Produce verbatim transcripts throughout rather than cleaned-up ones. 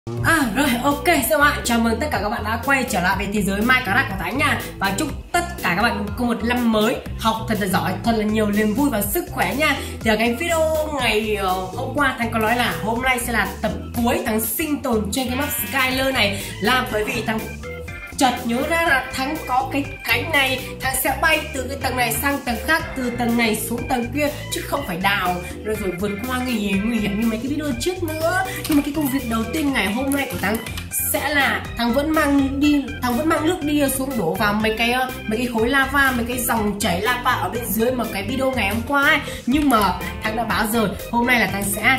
À rồi, ok, xin chào bạn, chào mừng tất cả các bạn đã quay trở lại với thế giới Minecraft của Thái nha. Và chúc tất cả các bạn có một năm mới học thật là giỏi, thật là nhiều niềm vui và sức khỏe nha. Thì ở cái video ngày uh, hôm qua Thắng có nói là hôm nay sẽ là tập cuối Thắng sinh tồn trên cái map Skyler này, là bởi vì Thắng chợt nhớ ra là Thắng có cái cánh này, Thắng sẽ bay từ cái tầng này sang tầng khác, từ tầng này xuống tầng kia, chứ không phải đào rồi rồi vượt qua nguy hiểm nguy hiểm như mấy cái video trước nữa. Nhưng mà cái công việc đầu tiên ngày hôm nay của Thắng sẽ là Thắng vẫn mang đi Thắng vẫn mang nước đi xuống đổ vào mấy cái mấy cái khối lava, mấy cái dòng chảy lava ở bên dưới mà cái video ngày hôm qua ấy. Nhưng mà Thắng đã báo rồi, hôm nay là Thắng sẽ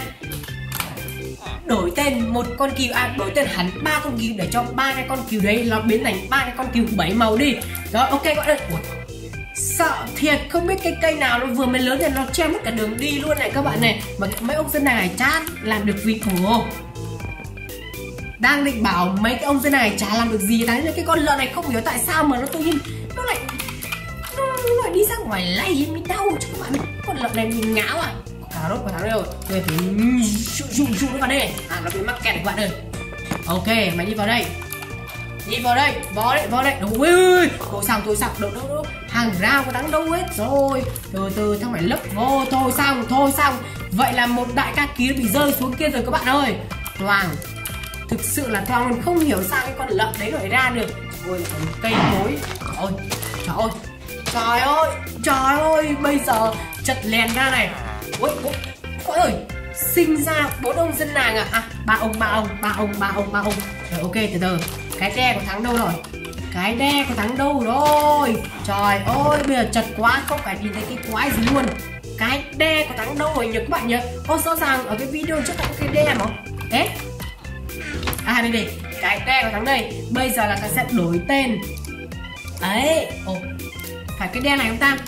đổi tên một con cừu, à đổi tên hẳn ba con cừu để cho ba cái con cừu đấy nó biến thành ba cái con cừu bảy màu đi. Rồi ok các bạn. Ủa, sợ thiệt, không biết cái cây nào nó vừa mới lớn thì nó che mất cả đường đi luôn này các bạn này. Mà mấy ông dân này chán làm được việc. Ồ, đang định bảo mấy cái ông dân này chả làm được gì. Đấy, cái con lợn này không hiểu tại sao mà nó tự nhiên nó lại nó, nó lại đi ra ngoài lay mới đau chứ các bạn. Con lợn này nhìn ngáo à. Cà rốt của Thắng đâu rồi, phải dụ dụ dụ nó vào đây. À, nó bị mắc kẹt các bạn ơi. Ok, mày đi vào đây, đi vào đây, vào đây, vào đây. Ui ui, thôi xong, thôi xong, đâu đâu đâu, hàng rào của Thắng đâu hết rồi. Từ từ Thắng phải lấp vô, thôi xong, thôi xong. Vậy là một đại ca kia bị rơi xuống kia rồi các bạn ơi. Toàng, thực sự là Toàng luôn không hiểu sao cái con lợn đấy lại ra được. Ôi, cây cối, ôi, trời ơi, trời ơi, trời ơi, bây giờ chật lèn ra này. Ôi, ôi, ôi ơi, sinh ra bốn ông dân làng à? À, ba ông, ba ông, ba ông, ba ông, ba ông. Rồi ok, từ từ. Cái đe của Thắng đâu rồi? Cái đe của Thắng đâu rồi? Trời ơi, bây giờ chật quá, không phải nhìn thấy cái quái gì luôn. Cái đe của Thắng đâu rồi nhỉ các bạn nhỉ? Ô, rõ ràng ở cái video trước có cái đe mà. Ế? À đây đây, cái đe của Thắng đây. Bây giờ là Thắng sẽ đổi tên. Đấy, ồ, phải cái đe này không ta?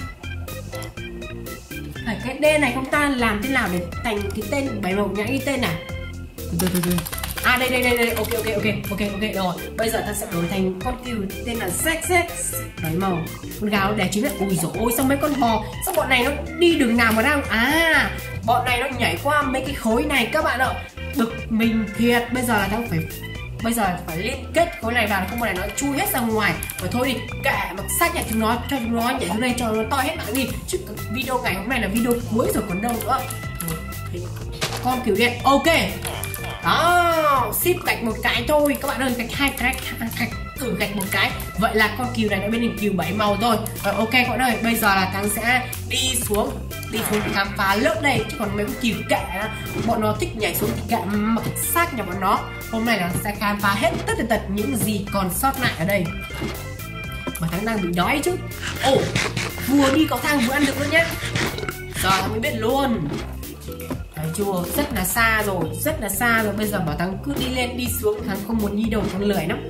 Phải cái đen này không ta? Làm thế nào để thành cái tên bảy màu nhãn cái tên này? Từ từ từ. À đây đây đây đây. Ok ok ok ok ok rồi. Bây giờ ta sẽ đổi thành con cừu tên là Zack Zack bảy màu. Con gà nó đẻ trứng đấy. Ui dồi ôi, sao mấy con bò, sao bọn này nó đi đường nào mà đang, à bọn này nó nhảy qua mấy cái khối này các bạn ạ. Bực mình thiệt. Bây giờ là tao phải Bây giờ phải liên kết khối này vào, không phải nó chui hết ra ngoài. Rồi thôi đi, kệ mặc sách nhà chúng nó, cho chúng nó nhảy xuống đây cho nó to hết mạng đi. Chứ video ngày hôm nay là video cuối rồi còn đâu nữa. Con kiểu đen, ok. Đó, ship gạch một cái thôi các bạn ơi, gạch hai cái, gạch thử gạch một cái. Vậy là con cừu này đã biến thành cừu bảy màu rồi. Rồi ok các bạn ơi, bây giờ là Thắng sẽ đi xuống đi xuống khám phá lớp đây, chứ còn mấy con cừu kệ bọn nó thích nhảy xuống thì kệ mặc xác nhà bọn nó. Hôm nay là sẽ khám phá hết tất tật tật những gì còn sót lại ở đây. Mà Thắng đang bị đói chứ. Ồ, vừa đi cầu thang vừa ăn được luôn nhé. Giờ Thắng mới biết luôn. Thấy chưa, rất là xa rồi, rất là xa rồi. Bây giờ bảo Thắng cứ đi lên đi xuống, Thắng không muốn đi đâu, Thắng lười lắm.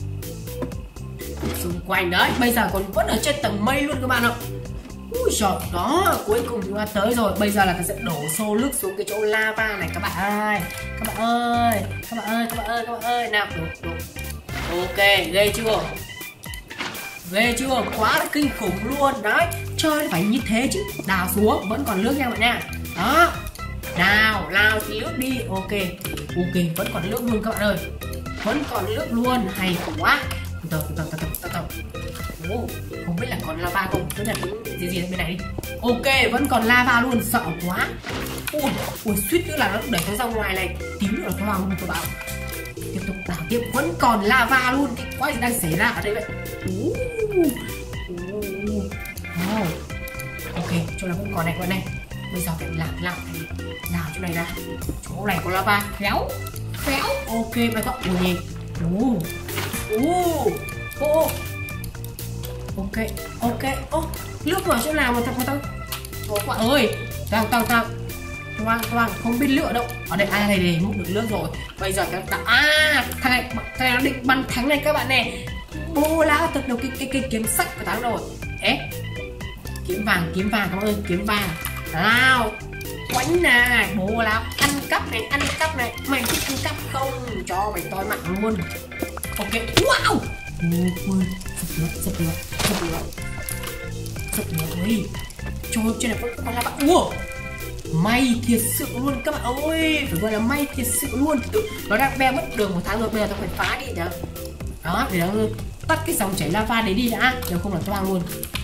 Xung quanh đấy, bây giờ còn vẫn ở trên tầng mây luôn các bạn ạ. Ui trời, đó, cuối cùng chúng ta tới rồi. Bây giờ là ta sẽ đổ xô nước xuống cái chỗ lava này các bạn ơi. Các bạn ơi, các bạn ơi, các bạn ơi, các bạn ơi. Nào, đổ, đổ. Ok, ghê chưa? Ghê chưa? Quá là kinh khủng luôn. Đấy, chơi phải như thế chứ. Đào xuống, vẫn còn nước nha bạn nha. Đó, nào, lao thì nước đi. Ok, ok, vẫn còn nước luôn các bạn ơi. Vẫn còn nước luôn, hay quá. Từ từ, từ từ, từ từ, từ. Ồ, không biết là còn lava không? Tôi đặt những gì gì bên này đi. Ok, vẫn còn lava luôn, sợ quá. Ui, ui suýt nữa là nó đẩy nó ra ngoài này. Tí nữa là nó vào luôn các bạn. Tiếp tục đào tiếp, vẫn còn lava luôn. Cái quái gì đang xảy ra ở đây vậy? Uh, uh, wow. Ok, chỗ này cũng còn này các bạn này. Bây giờ phải làm làm làm chỗ này ra. Chỗ này có lava, khéo khéo. Ok, mày có ui nhìn. Uh, uh, uh. Ok, ok, ô, oh, nước ở chỗ nào mà thằng mà tao, ôi các bạn ơi, tao tao tao, toang toang không biết lựa đâu. Ở đây, à đây đây, múc được nước rồi. Bây giờ cái tao, à thằng này, thằng này nó định bắn Thắng này các bạn này. Bố lão thật đầu cái cái cái kiếm sắt của Thắng rồi. Ế, kiếm vàng, kiếm vàng các bạn ơi, kiếm vàng. Nào, quánh này, bố lão ăn cắp này, ăn cắp này, mày thích ăn cắp không? Cho mày toi mạng luôn. Ok, wow. Ui, sập nước, sập nước, sập nước, sập nước ơi. Trời, trên này vẫn còn là bạn. Ủa, May thiệt sự luôn các bạn ơi, phải gọi là may thiệt sự luôn. Nó đang be mất đường một tháng rồi, bây giờ tao phải phá đi đã. Đó, để nó tắt cái dòng chảy lava đấy đi đã, nếu không là toang luôn.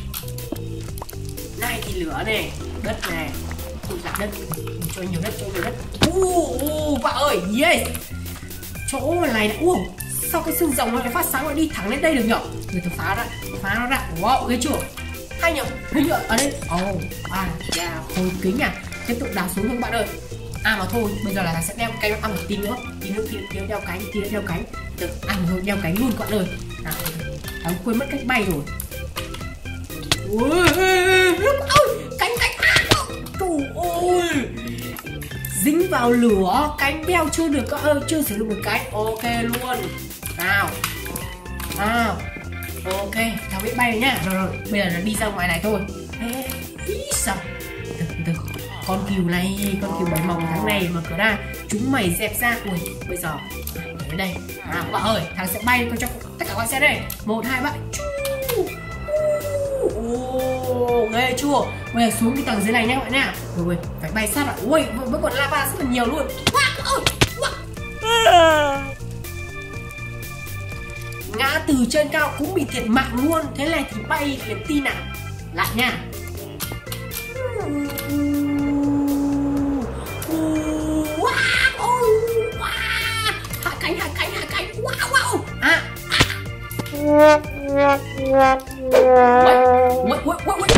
Này thì lửa này, đất này, tôi đặt đất, cho nhiều đất, cho nhiều đất. Uh, uh, bạn ơi, yes. Chỗ này này, uh, sao cái xương rồng nó lại phát sáng nó đi thẳng lên đây được nhở? Người ta phá ra, phá nó ra, wow, ghê chưa? Hay nhở, hình nhựa ở đây, oh, à, yeah, khối kính à, tiếp tục đào xuống không bạn ơi. À mà thôi, bây giờ là ta sẽ đeo cánh, à một tí nữa, tí nữa, tí nữa đeo cánh, tí nữa đeo cánh, được, à rồi đeo cánh luôn các bạn ơi. À, à, quên mất cách bay rồi. Ui, cánh cánh, trời ơi, dính vào lửa, cánh đeo chưa được các ơi, chưa sử dụng được cánh, ok luôn. Nào, nào, ok, tao biết bay rồi nhá. Rồi rồi, bây giờ là đi ra ngoài này thôi. Ê, ý sao? Từ từ, con cừu này, con cừu bảy màu tháng này mà cửa ra, chúng mày dẹp ra. Ui, bây giờ đến đây. À các bạn ơi, thằng sẽ bay con cho tất cả các bạn xem đây. Một, hai, ba. Ồ, ghê chưa? Bây giờ xuống cái tầng dưới này nhá các bạn nha. Rồi, rồi, phải bay sát lại. Ui, vẫn còn lava rất là nhiều luôn. Wow, wow. Ngã từ trên cao cũng bị thiệt mạng luôn. Thế này thì bay liền tin nào. Lại nha. Hạ cánh, hạ cánh, hạ cánh. Wow, wow. À. Ui, ui, ui, ui.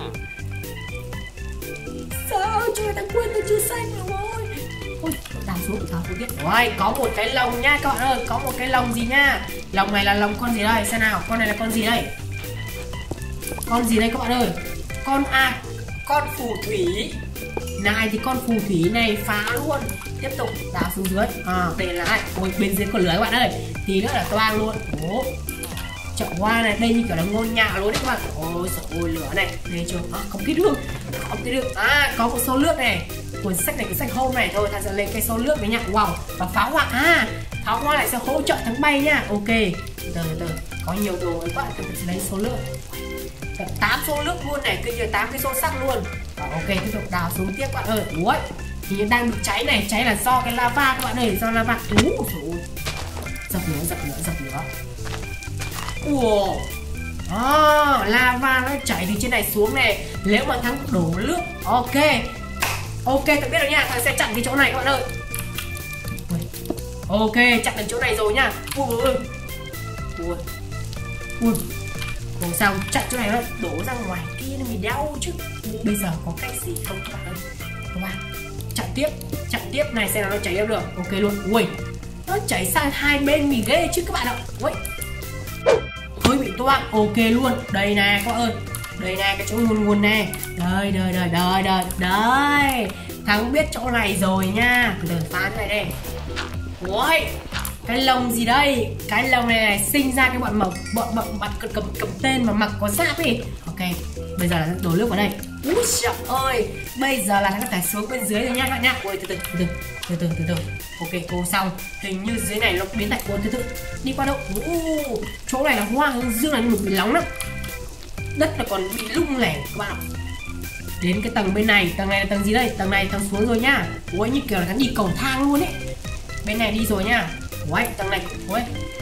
Sao? Trời ơi, tao quên tao chưa xanh rồi. Ôi, đào xuống, đào xuống tiếp. Rồi, có một cái lồng nha các bạn ơi. Có một cái lồng gì nha. Lồng này là lồng con gì đây? Xem nào, con này là con gì đây? Con gì đây các bạn ơi? Con à, con phù thủy. Này thì con phù thủy này phá luôn. Tiếp tục đào xuống dưới. À, đây là lại. Ôi, bên dưới còn lưới các bạn ơi. Tí nữa là toang luôn. Ồ, chợ hoa này, đây như kiểu là ngôi nhà luôn đấy các bạn. Ôi trời ơi, lửa này, đây chưa? À, không kít được, không kít được. À, có một số nước này, cuốn sách này, cuốn sách hôm này thôi, ta sẽ lên cái số nước với nhạc. Wow, và pháo hoa, à, pháo hoa lại sẽ hỗ trợ thắng bay nha. Ok, từ từ từ, có nhiều đồ các bạn, tôi sẽ lấy số nước, tám số nước luôn này, kia tám cái số sắt luôn. À, ok, tiếp tục đào xuống tiếp các bạn ơi. Ui, thì đang bị cháy này, cháy là do cái lava các bạn ơi, do lava. Ú, dập lửa, dập lửa, dập lửa. Wow. À, lava nó chảy từ trên này xuống này. Nếu mà thắng đổ nước. Ok. Ok, tôi biết rồi nha. Thằng sẽ chặn cái chỗ này các bạn ơi. Ok, chặn đến chỗ này rồi nha. Ui ui ui ui. Ủa sao chặn chỗ này nó đổ ra ngoài kia nó mới đau chứ. Bây giờ có cách gì không các bạn ơi? Các bạn chặn tiếp, chặn tiếp này xem là nó chảy đâu được. Ok luôn. Ui, nó chảy sang hai bên mình ghê chứ các bạn ạ. Ui, hơi bị toang. Ok luôn. Đây nè các bạn ơi, đây nè cái chỗ nguồn nguồn này. Đây đây đây đây đây đây. Thắng biết chỗ này rồi nha. Từ từ phá cái này đây. Ui, cái lồng gì đây? Cái lồng này, này sinh ra cái bọn mộc bọn bọn mặt cầm, cầm cầm tên mà mặc có giáp đi. Ok, bây giờ là đổ nước vào đây. Úi trời ơi, bây giờ là thằng phải xuống bên dưới rồi nha các bạn nha. Ui, từ từ từ từ từ từ từ. Ok, cô xong. Hình như dưới này nó biến thành cuốn từ từ. Đi qua đâu? Uh, chỗ này là hoa hướng dương này, một bị nóng lắm. Đất là còn bị lung lẻ các bạn ạ. Đến cái tầng bên này, tầng này là tầng gì đây? Tầng này tầng xuống rồi nhá. Ui, như kiểu là hắn đi cầu thang luôn ấy. Bên này đi rồi nhá. Ui, tầng này. Ui.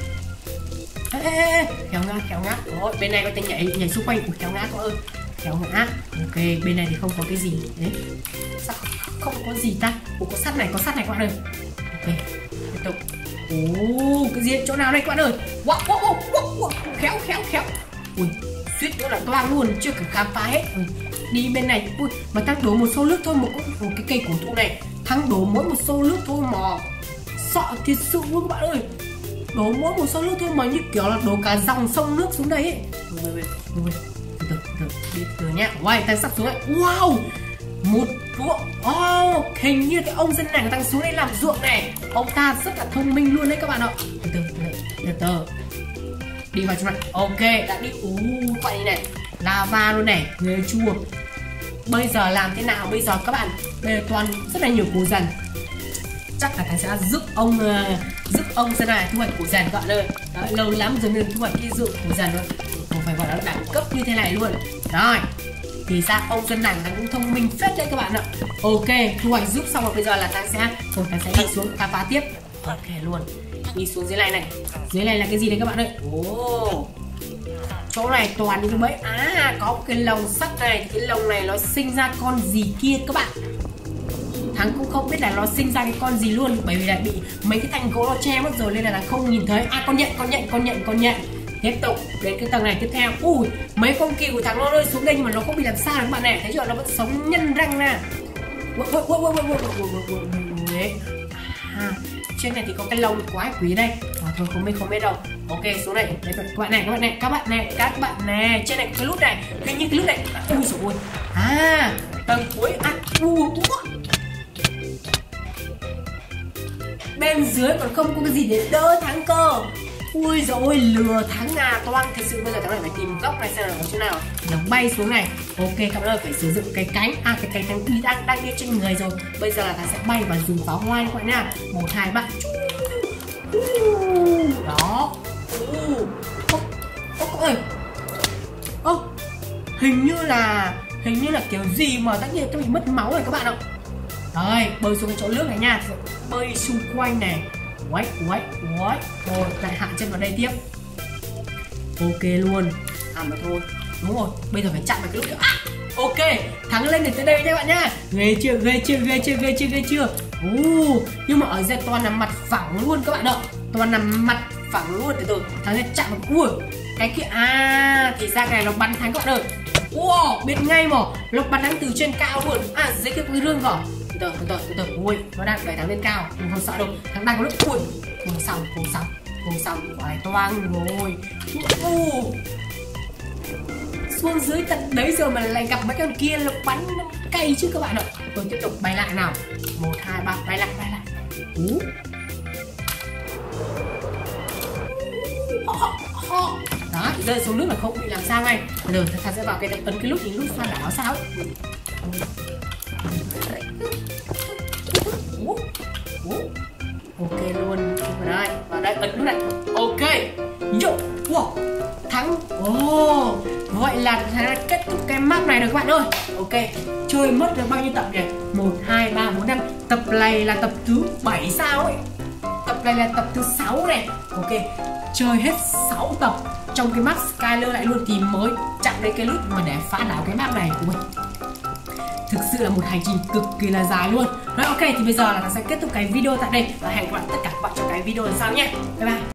Ê, ê, ê, kéo ngã, kéo ngã. Ôi, bên này có tên nhảy, nhảy xung quanh. Ui, kéo ngã có ơi. Kéo ngã. Ok, bên này thì không có cái gì. Đấy. Sao không có gì ta? Ủa, có sắt này, có sắt này các bạn ơi. Ok, tiếp tục. Ồ, cái gì chỗ nào đây các bạn ơi? Wow, wow, wow, wow, wow. Khéo, khéo, khéo. Ui, suýt nữa là toang luôn, chưa cần khám phá hết. Ui, đi bên này. Ui, mà thằng đổ một xô nước thôi, một, một cái cây cổ thụ này, thằng đổ mỗi một xô nước thôi mà sợ thiệt sự luôn các bạn ơi. Đổ mỗi một xô nước thôi mà như kiểu là đổ cả dòng sông nước xuống đây ấy. Ui, ui, ui, từ từ, từ đi từ nhá. Wow, thằng sắp xuống đấy. Wow, một ruộng. Oh, hình như cái ông dân này người ta xuống đây làm ruộng này. Ông ta rất là thông minh luôn đấy các bạn ạ. Từ từ, từ từ, đi vào trong này. Ok, đã đi. Ú, uh, vậy này, lava luôn này, ghê chua. Bây giờ làm thế nào bây giờ các bạn? Bây giờ toàn rất là nhiều củ dần. Chắc là thằng sẽ giúp ông uh, giúp ông dân này thu hoạch củ dần các bạn ơi. Đó, lâu lắm rồi nên thu hoạch cái ruộng củ dần rồi. Không phải gọi là đẳng cấp như thế này luôn. Rồi, Thì ra ông dân này hắn cũng thông minh phết đấy các bạn ạ. Ok, thu hoạch giúp xong rồi, bây giờ là ta sẽ rồi ta sẽ đi xuống ta phá tiếp. Ok luôn. Đi xuống dưới này này. Dưới này là cái gì đấy các bạn ơi? Ồ, chỗ này toàn những cái bẫy. À, có một cái lồng sắt này. Cái lồng này nó sinh ra con gì kia các bạn. Thắng cũng không biết là nó sinh ra cái con gì luôn, bởi vì là bị mấy cái thanh gỗ nó che mất rồi nên là không nhìn thấy. À, con nhện, con nhện, con nhện, con nhện. Tiếp tục đến cái tầng này tiếp theo. Ui, mấy con kia của thằng nó rơi xuống đây mà nó không bị làm sao các bạn này. Thấy chưa, nó vẫn sống nhân răng nè. À, trên này thì có cái lồng quái quỷ đây. À, thôi không biết không biết đâu. Ok, xuống này. Đấy, các bạn này, các bạn này, các bạn này, các bạn này. Trên này có cái nút này, hình như cái nút này. Ui dồi ôi. À, tầng cuối. À, ui, bên dưới còn không có cái gì để đỡ Thắng cơ. Ui dồi ôi, lừa Thắng à toang. Thật sự bây giờ Thắng này phải tìm góc này xem là có chỗ nào nó bay xuống này. Ok các bạn ơi, phải sử dụng cái cánh. À, cái cánh Thắng đi đang đang đi trên người rồi. Bây giờ là Thắng sẽ bay và dùng pháo hoa các bạn nha. Một hai ba. Đó. Ô, ô, ơi. Ô, hình như là hình như là kiểu gì mà tất nhiên tôi bị mất máu rồi các bạn ạ. Rồi, bơi xuống cái chỗ nước này nha. Bơi xung quanh này. Uấy, uấy, uấy. Rồi, lại hạ chân vào đây tiếp. Ok luôn. À mà thôi. Đúng rồi, bây giờ phải chặn vào cái lúc nữa. À, ok, Thắng lên đến tới đây các bạn nhá. Ghê chưa, ghê chưa, ghê chưa, ghê chưa, ghê chưa. Ồ, nhưng mà ở đây toàn là mặt phẳng luôn các bạn ạ. Toàn là mặt phẳng luôn. Từ từ, Thắng sẽ chặn vào. Ui, cái kia. À, thì ra cái này nó bắn Thắng các bạn ơi. Wow, biết ngay mà. Nó bắn Thắng từ trên cao luôn. À, dưới cái cái rương rồi. Từ từ, từ từ, từ từ. Ui, nó đang đẩy Thắng lên cao. Mình không sợ đâu. Thắng đang có lúc. Ui, không xong, không xong, không xong. Quả này toang rồi. Uh. Xuống dưới tận đấy rồi mà lại gặp mấy con kia nó bắn nó cay chứ các bạn ạ. Rồi tiếp tục bay lại nào. Một, hai, ba, bay lại, bay lại. Uh. Đó, rơi xuống nước là không bị làm sao ngay. Bây giờ ta sẽ vào cái ấn cái nút thì nút pha đảo sao ấy. Ok luôn. Vào đây, vào đây ấn nút này. Ok. Yo. Wow. Thắng. Oh. Vậy là Thắng kết thúc cái map này rồi các bạn ơi. Ok. Chơi mất được bao nhiêu tập nhỉ? một, hai, ba, bốn, năm. Tập này là tập thứ bảy sao ấy. Tập này là tập thứ sáu này. Ok. Chơi hết sáu tập trong cái map Skyler lại luôn thì mới chặn đến cái nút mà để phá đảo cái map này của mình. Thực sự là một hành trình cực kỳ là dài luôn. Rồi ok, thì bây giờ là ta sẽ kết thúc cái video tại đây và hẹn gặp lại tất cả các bạn trong cái video lần sau nhé. Bye bye.